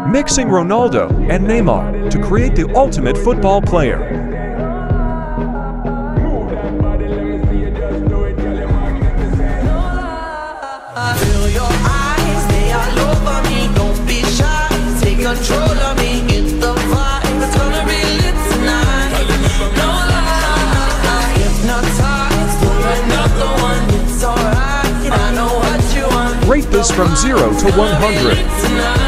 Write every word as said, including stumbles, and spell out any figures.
Mixing Ronaldo and Neymar to create the ultimate football player. Feel your eyes, they all over me. Don't be shy, take control of me. Get the vibe, it's gonna be lit tonight. No lie, hypnotized, pull another one. It's alright, I know what you want. Rate this from zero to one hundred.